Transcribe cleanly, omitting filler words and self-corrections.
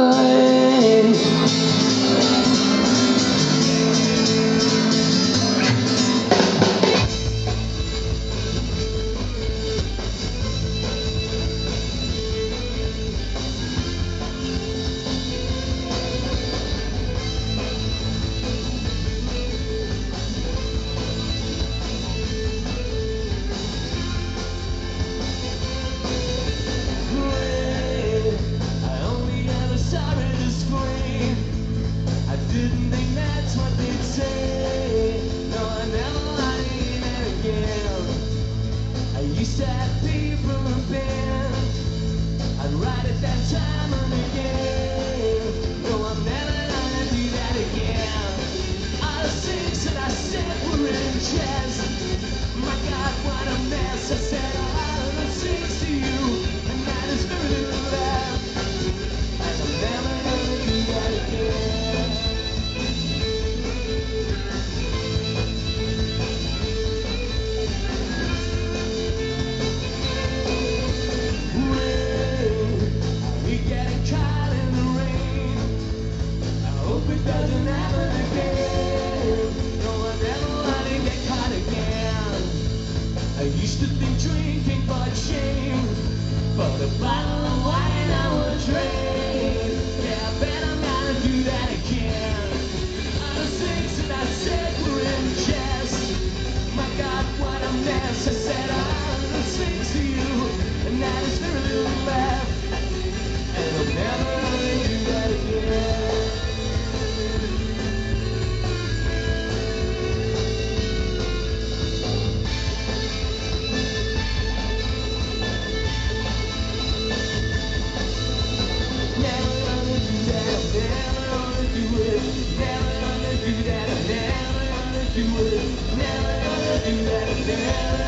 Didn't think that's what they'd say. No, I never lied again. I used to have people in bed. I'd write it that time and again. No, I'm never gonna do that again. All the things that I said were in jest. My God, what a mess. I said all the things to you, and that is very little left. And I'm never gonna do that again. It doesn't happen again. No, I never want to get caught again. I used to think drinking brought shame, but a bottle of wine I would trade. Yeah, I bet I'm gonna do that again. All the things that I said were in jest. My God, what a mess. I said all the things to you, and that is very little left. And I'm never gonna do that again. Never gonna do that, never